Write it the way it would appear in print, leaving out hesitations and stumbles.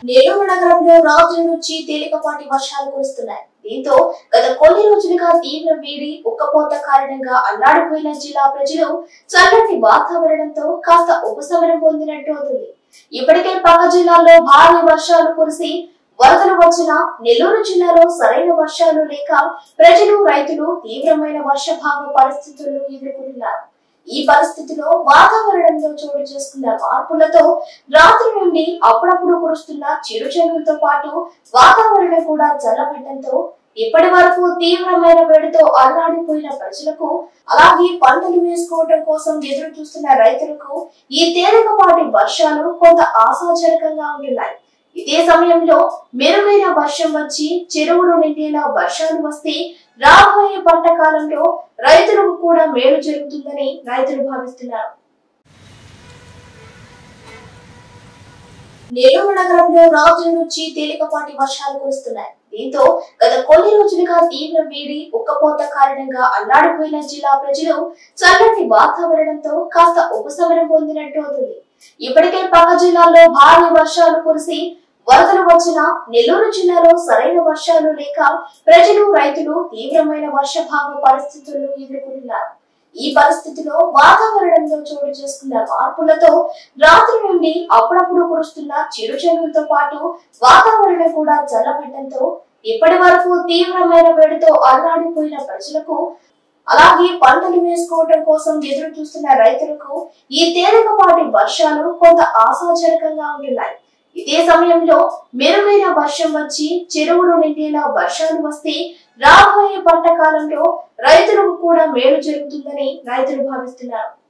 నెల్లూరు నగరంలో రాత్రి నుంచి తేలికపాటి వర్షాలు కురుస్తున్నాయి. దీంతో గత కొన్ని రోజులుగా తీవ్ర వేడి, ఉక్కపోత కారణంగా అల్లాడిపోయిన జిల్లా ప్రజలు చల్లటి వాతావరణంతో కాస్త ఉపశమనం పొందినట్టు అవుతుంది. ఇప్పటికే పక్క జిల్లాల్లో భారీ వర్షాలు కురిసి వరదలు వచ్చినా నెల్లూరు జిల్లాలో సరైన వర్షాలు లేక ప్రజలు, రైతులు తీవ్రమైన వర్షాభావ పరిస్థితులను ఎదుర్కొంటున్నారు. ఈ పరిస్థితిలో వాతావరణంలో చోటు చేసుకున్న మార్పులతో రాత్రి నుండి అప్పుడప్పుడు కురుస్తున్న చిరుజల్లులతో పాటు వాతావరణం కూడా చల్లబడటంతో ఇప్పటి వరకు తీవ్రమైన వేడితో అల్లాడిపోయిన ప్రజలకు, అలాగే పంటలు వేసుకోవడం కోసం ఎదురు చూస్తున్న రైతులకు ఈ తేలికపాటి వర్షాలు కొంత ఆశాజనకంగా ఉంటున్నాయి. ఇదే సమయంలో మెరుగైన వర్షం వచ్చి చెరువులు నిండేలా వర్షాలు వస్తే రాబోయే పంట కాలంలో రైతులకు కూడా మేలు జరుగుతుందని రైతులు భావిస్తున్నారు. నెల్లూరు నగరంలో రాత్రి నుంచి తేలికపాటి వర్షాలు కురుస్తున్నాయి. దీంతో గత కొన్ని రోజులుగా తీవ్ర వేడి, ఉక్కపోత కారణంగా అల్లాడిపోయిన జిల్లా ప్రజలు చల్లటి వాతావరణంతో కాస్త ఉపశమనం పొందినట్టు అవుతుంది. ఇప్పటికే పక్క జిల్లాల్లో భారీ వర్షాలు కురిసి వరదలు వచ్చినా నెల్లూరు జిల్లాలో సరైన వర్షాలు లేక ప్రజలు, రైతులు తీవ్రమైన వర్షాభావ పరిస్థితులను ఎదుర్కొంటున్నారు. ఈ పరిస్థితిలో వాతావరణంలో చోటు చేసుకున్న మార్పులతో రాత్రి నుండి అప్పుడప్పుడు కురుస్తున్న చిరుజల్లులతో పాటు వాతావరణం కూడా చల్లబడటంతో ఇప్పటి వరకు తీవ్రమైన వేడితో అల్లాడిపోయిన ప్రజలకు, అలాగే పంటలు వేసుకోవడం కోసం ఎదురు చూస్తున్న రైతులకు ఈ తేలికపాటి వర్షాలు కొంత ఆశాజనకంగా ఉంటున్నాయి. ఇదే సమయంలో మెరుగైన వర్షం వచ్చి చెరువులు నిండేలా వర్షాలు వస్తే రాబోయే పంట కాలంలో రైతులకు కూడా మేలు జరుగుతుందని రైతులు భావిస్తున్నారు.